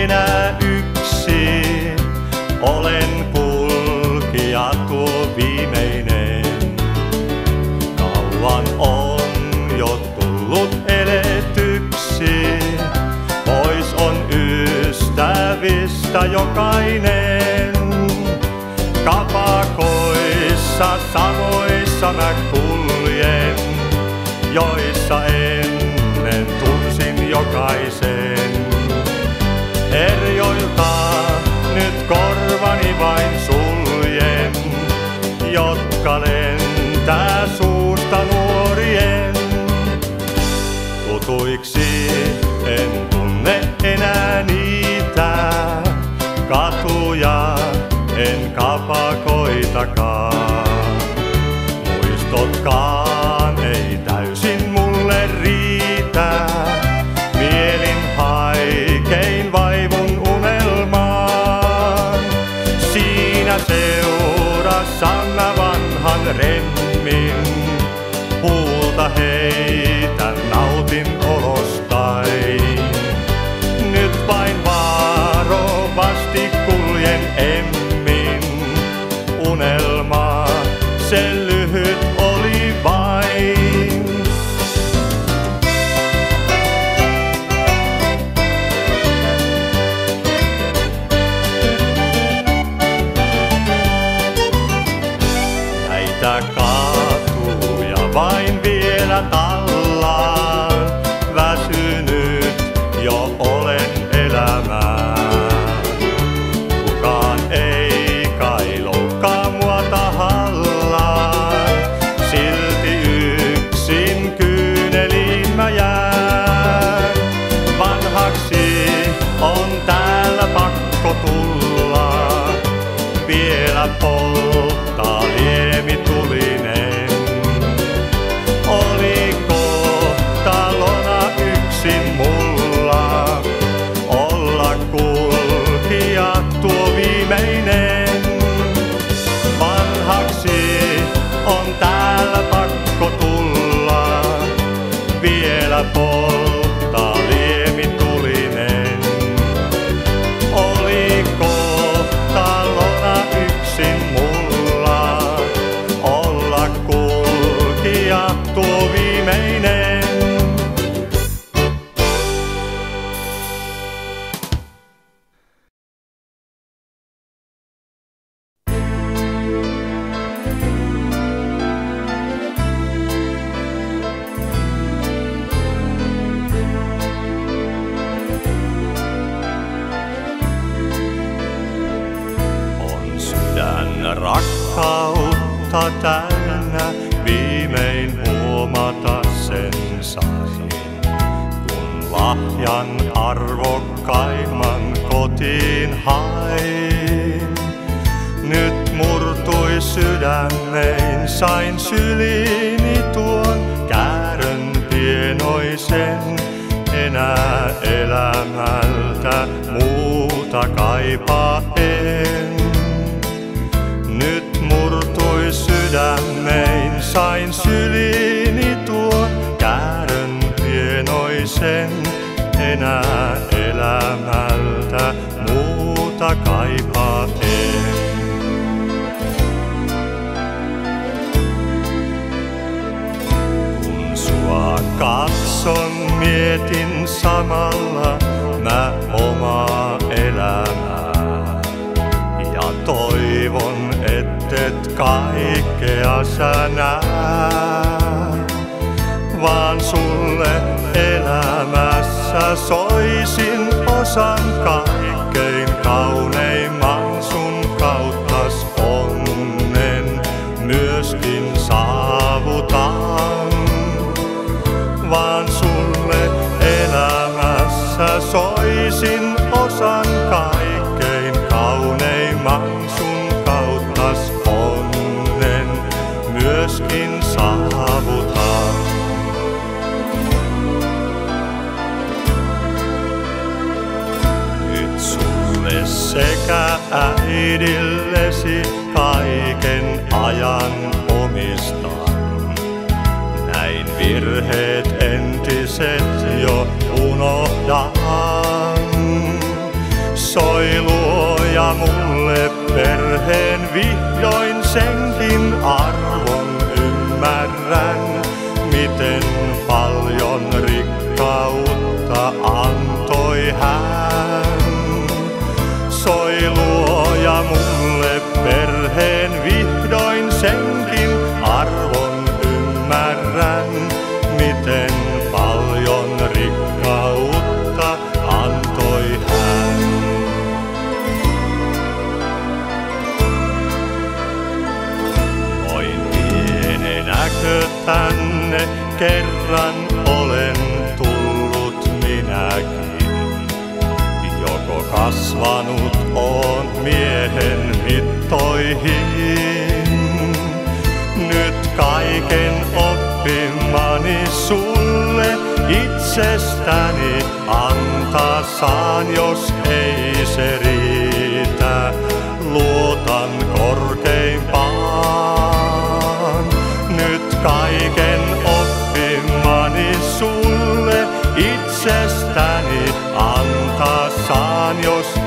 enää yksin. Olen kulkija tuo viimeinen. Kauan on jo tullut eletyksi. Pois on ystävistä jokainen. Kapakoissa samoissa mä kuljen, joissa ennen tunsin jokaisen. Herjoilta nyt korvani vain suljen, jotka lentää suusta nuorien. Tutuiksi en tunne enää niitä katuja, en kapakoitakaan. Muistotkaan ei täysin mulle riitä. Mielin haikein vaivun unelmaan. Siinä seurassa mä vanhan remmin. Huulta heitän, nautin olostain. Nyt vain varovasti kuljen emmin. Unelma, se lyhyt oli vain. Näitä katuja vain vielä tallaan. Väsynyt jo olen elämään. Kukaan ei kai loukkaa mua tahallaan. Silti yksin kyyneliin mä jään. Vanhaksi on täällä pakko tulla. Vielä polttaa liemitulinen. Oliko talona yksin mulla olla kulkija tuo viimeinen? Vanhaksi on täällä pakko tulla. Vielä polttaa liemitulinen. Oliko talona yksin mulla olla kulkija tuo viimeinen? On sydän rakkautta täynnä, viimein huomata sen sain. Kun lahjan arvokkaimman kotiin hain. Nyt murtui sydämein, sain syliini tuon käärön pienoisen. Enää elämältä muuta kaipaa en. Nyt murtui sydämein, sain syliini tuon käärön pienoisen. Enää elämältä muuta kaipaa en. Kun sua katson, mietin samalla mä omaa elämää. Ja toivon, ettet kaikkea sä näe. Vaan sulle elämässä soisin osan kaikkein kauneimman. Sun kauttas onnen myöskin saavutan. Vaan sulle elämässä soisin osan kaikkein kauneimman. Sun kauttas onnen myöskin saavutan. Nyt sulle sekä äidillesi kaiken ajan omistan. Näin virheet entiset jo unohdan. perheen vihdoin senkin arvon ymmärrän, miten paljon rikkautta antoi hän. Soi Luoja mulle perheen vihdoin senkin arvon ymmärrän, miten paljon rikkautta antoi hän. Noin pienenäkö tänne kerran olen tullut minäkin, joko kasvanut on miehen mittoihin. Nyt kaiken oppimani sulle itsestäni antaa saan, jos ei se riitä, luotan korkeimpaan. Nyt kaiken oppimani sulle itsestäni antaa saan, jos